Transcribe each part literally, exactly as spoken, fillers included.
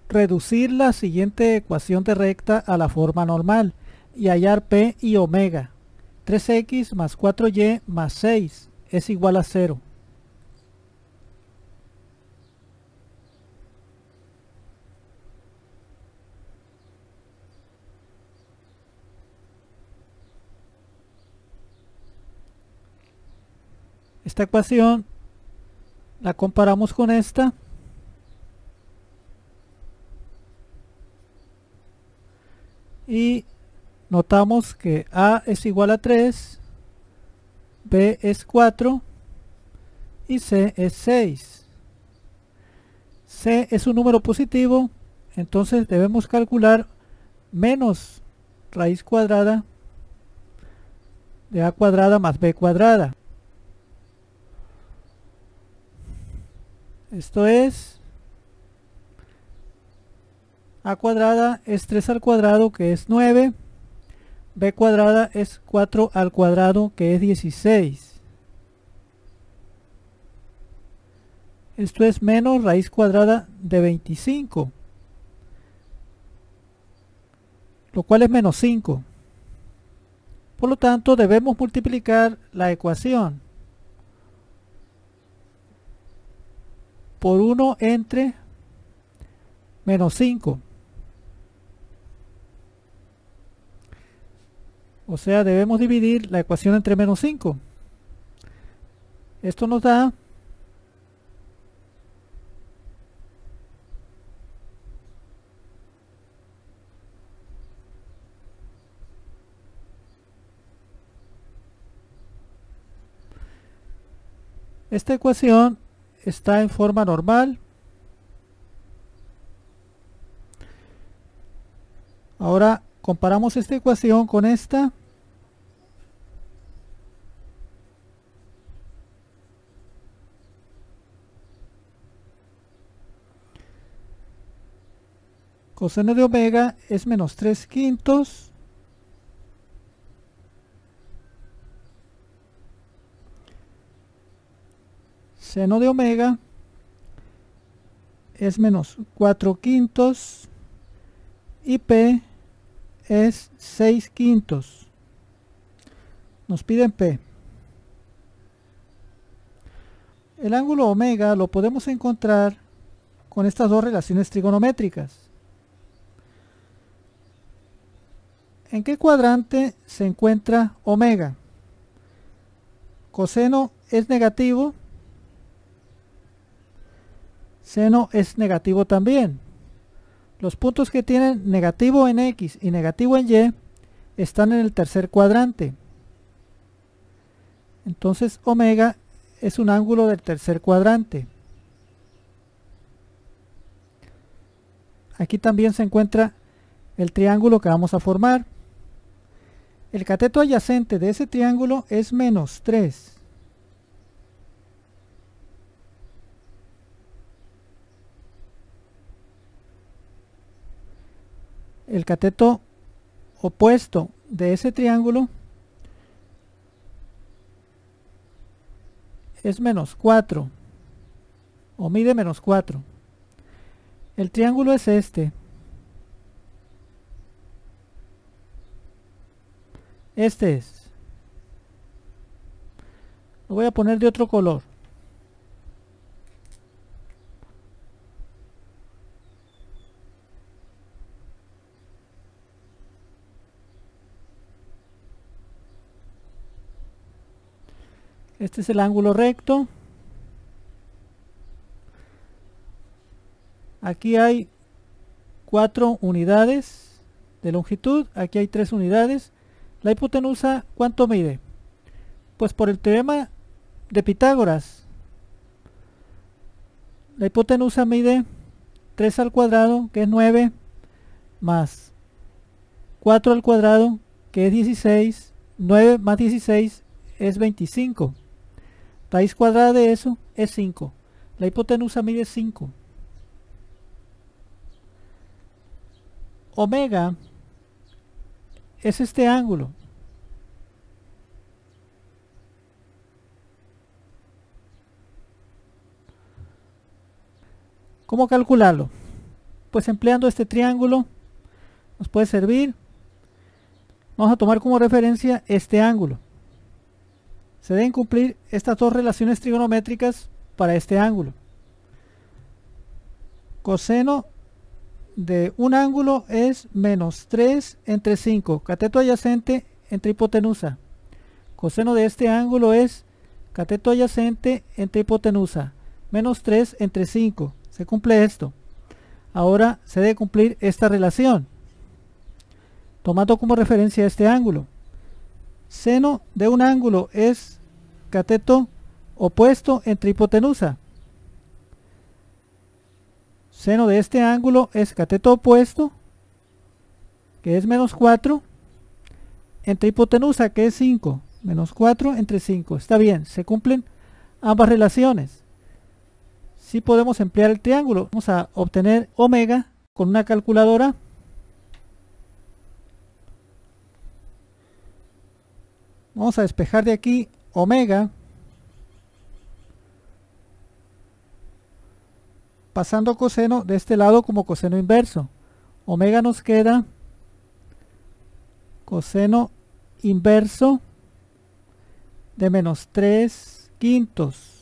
reducir la siguiente ecuación de recta a la forma normal y hallar P y omega. tres x más cuatro y más seis es igual a cero. Esta ecuación la comparamos con esta. Y notamos que A es igual a tres, B es cuatro y C es seis. C es un número positivo, entonces debemos calcular menos raíz cuadrada de A cuadrada más B cuadrada. Esto es, A cuadrada es tres al cuadrado, que es nueve. B cuadrada es cuatro al cuadrado, que es dieciséis. Esto es menos raíz cuadrada de veinticinco, lo cual es menos cinco. Por lo tanto, debemos multiplicar la ecuación por uno entre menos cinco. O sea, debemos dividir la ecuación entre menos cinco. Esto nos da esta ecuación está en forma normal. Ahora comparamos esta ecuación con esta. Coseno de omega es menos tres quintos. Seno de omega es menos cuatro quintos. Y P es seis quintos. Nos piden P. El ángulo omega lo podemos encontrar con estas dos relaciones trigonométricas. ¿En qué cuadrante se encuentra omega? Coseno es negativo. Seno es negativo también. Los puntos que tienen negativo en X y negativo en Y están en el tercer cuadrante. Entonces omega es un ángulo del tercer cuadrante. Aquí también se encuentra el triángulo que vamos a formar. El cateto adyacente de ese triángulo es menos tres. El cateto opuesto de ese triángulo es menos cuatro, o mide menos cuatro. El triángulo es este. Este es. Lo voy a poner de otro color. Este es el ángulo recto. Aquí hay cuatro unidades de longitud. Aquí hay tres unidades. La hipotenusa, ¿cuánto mide? Pues por el teorema de Pitágoras, la hipotenusa mide tres al cuadrado, que es nueve, más cuatro al cuadrado, que es dieciséis. nueve más dieciséis es veinticinco. Raíz cuadrada de eso es cinco. La hipotenusa mide cinco. Omega es este ángulo. ¿Cómo calcularlo? pues empleando este triángulo nos puede servir. Vamos a tomar como referencia este ángulo. Se deben cumplir estas dos relaciones trigonométricas para este ángulo. Coseno de un ángulo es menos tres entre cinco, cateto adyacente entre hipotenusa. Coseno de este ángulo es cateto adyacente entre hipotenusa, menos tres entre cinco. Se cumple esto. Ahora se debe cumplir esta relación, tomando como referencia este ángulo. Seno de un ángulo es cateto opuesto entre hipotenusa. Seno de este ángulo es cateto opuesto, que es menos cuatro, entre hipotenusa, que es cinco. Menos cuatro entre cinco. Está bien, se cumplen ambas relaciones. Si podemos emplear el triángulo, vamos a obtener omega con una calculadora. Vamos a despejar de aquí omega, pasando coseno de este lado como coseno inverso. Omega nos queda coseno inverso de menos tres quintos.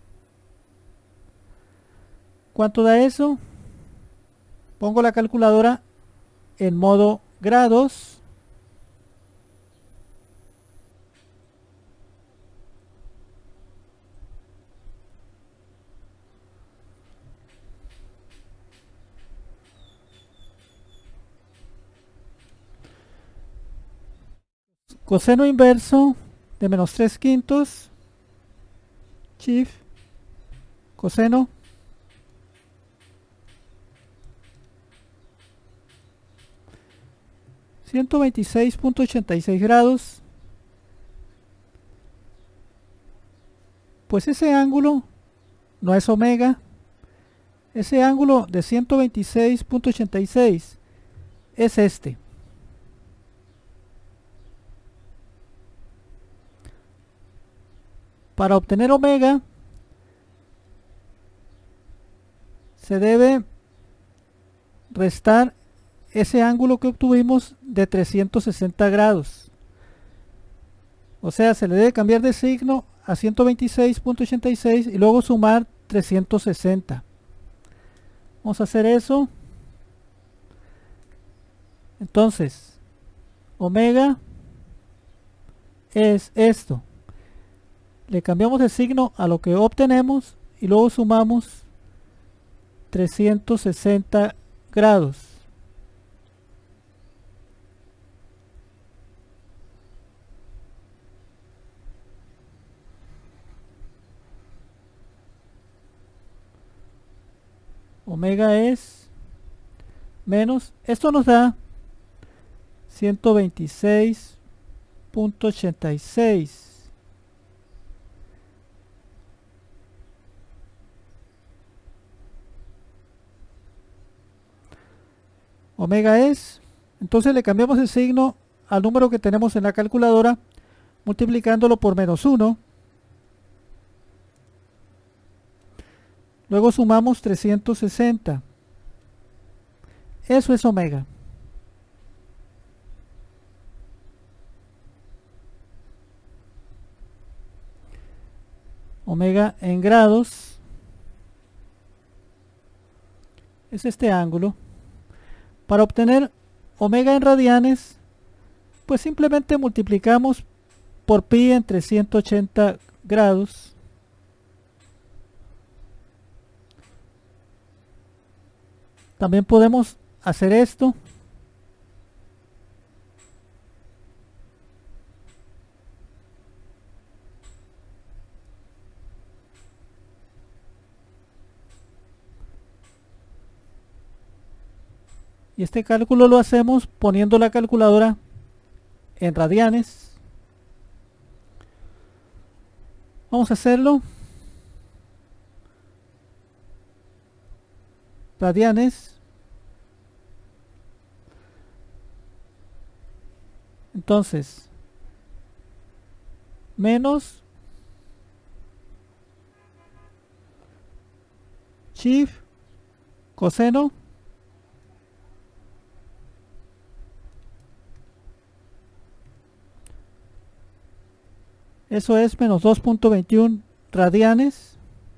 ¿Cuánto da eso? Pongo la calculadora en modo grados. Coseno inverso de menos tres quintos, shift, coseno, ciento veintiséis punto ochenta y seis grados. Pues ese ángulo no es omega. Ese ángulo de ciento veintiséis punto ochenta y seis es este. Para obtener omega se debe restar ese ángulo que obtuvimos de trescientos sesenta grados. O sea, se le debe cambiar de signo a ciento veintiséis punto ochenta y seis y luego sumar trescientos sesenta. Vamos a hacer eso. Entonces, omega es esto. Le cambiamos el signo a lo que obtenemos y luego sumamos trescientos sesenta grados. Omega es menos, esto nos da ciento veintiséis punto ochenta y seis. Omega es, entonces le cambiamos el signo al número que tenemos en la calculadora, multiplicándolo por menos uno. Luego sumamos trescientos sesenta. Eso es omega. Omega en grados es este ángulo. Para obtener omega en radianes, pues simplemente multiplicamos por pi entre ciento ochenta grados. También podemos hacer esto. Y este cálculo lo hacemos poniendo la calculadora en radianes. Vamos a hacerlo. Radianes. Entonces, menos shift coseno Eso es menos dos punto veintiuno radianes.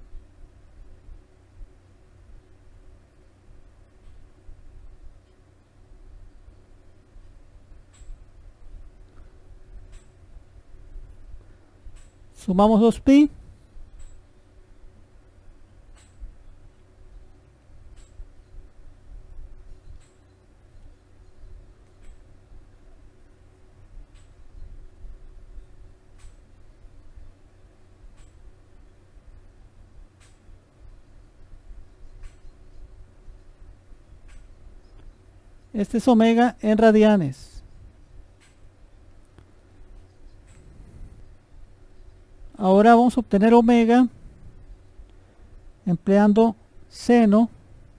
Sumamos dos pi. Este es omega en radianes. Ahora vamos a obtener omega empleando seno.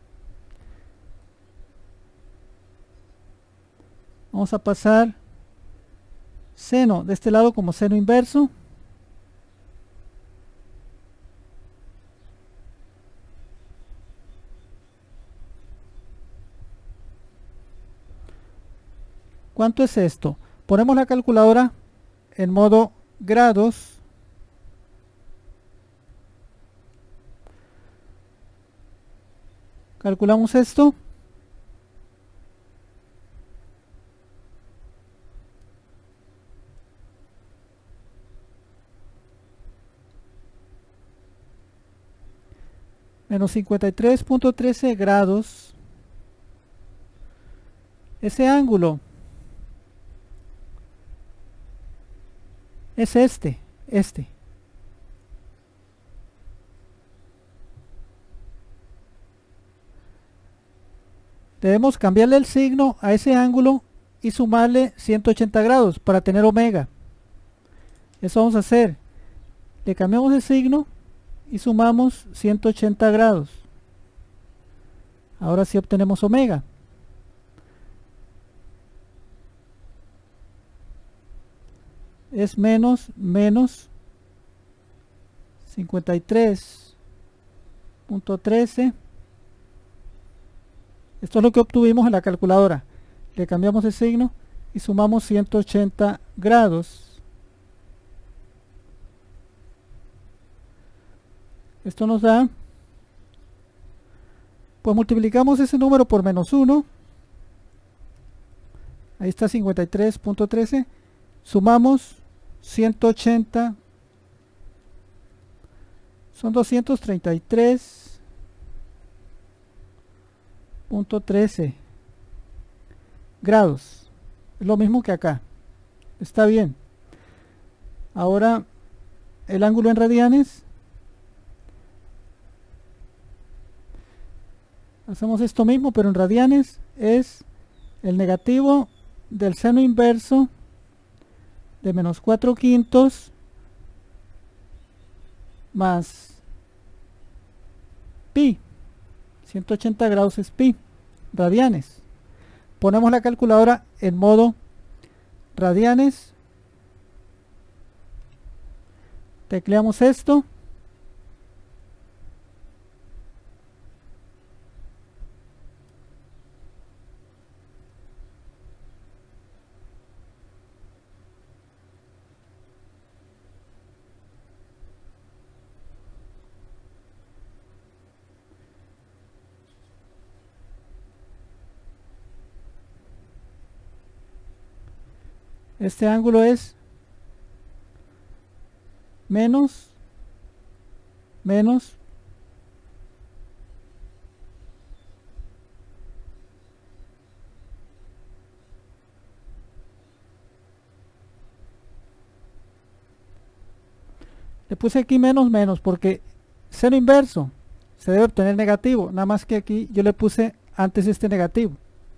Vamos a pasar seno de este lado como seno inverso. ¿Cuánto es esto? Ponemos la calculadora en modo grados. Calculamos esto. Menos cincuenta y tres punto trece grados. Ese ángulo es este, este. Debemos cambiarle el signo a ese ángulo y sumarle ciento ochenta grados para tener omega. Eso vamos a hacer. Le cambiamos el signo y sumamos ciento ochenta grados. Ahora sí obtenemos omega. Es menos, menos cincuenta y tres punto trece. Esto es lo que obtuvimos en la calculadora. Le cambiamos el signo y sumamos ciento ochenta grados. Esto nos da, pues multiplicamos ese número por menos uno. Ahí está cincuenta y tres punto trece. Sumamos ciento ochenta. Son doscientos treinta y tres punto trece grados. Es lo mismo que acá. Está bien. Ahora el ángulo en radianes. Hacemos esto mismo, pero en radianes es el negativo del seno inverso de menos cuatro quintos más pi. ciento ochenta grados es pi, radianes. Ponemos la calculadora en modo radianes. Tecleamos esto. Este ángulo es menos, menos, le puse aquí menos, menos, porque seno inverso se debe obtener negativo, nada más que aquí yo le puse antes este negativo.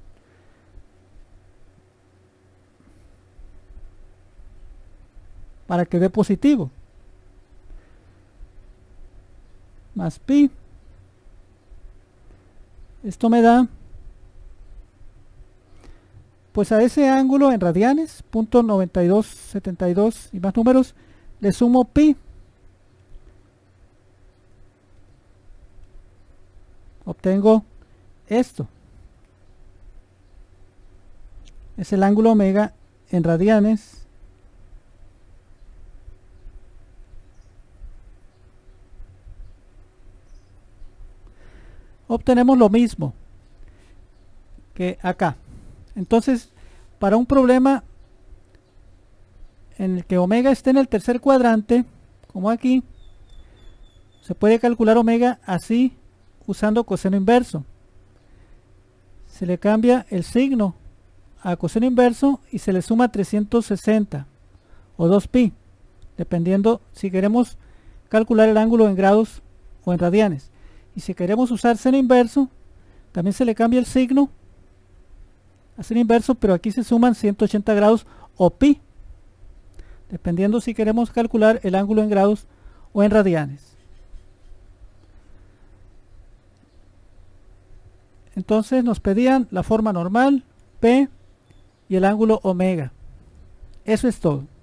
Para que dé positivo. Más pi. Esto me da, pues a ese ángulo en radianes, punto noventa y dos setenta y dos y más números, le sumo pi. Obtengo esto. Es el ángulo omega en radianes. obtenemos lo mismo que acá. Entonces, para un problema en el que omega esté en el tercer cuadrante, como aquí, se puede calcular omega así, usando coseno inverso. Se le cambia el signo a coseno inverso y se le suma trescientos sesenta o dos pi, dependiendo si queremos calcular el ángulo en grados o en radianes. Y si queremos usar seno inverso, también se le cambia el signo a seno inverso, pero aquí se suman ciento ochenta grados o pi, dependiendo si queremos calcular el ángulo en grados o en radianes. Entonces nos pedían la forma normal, P y el ángulo omega. Eso es todo.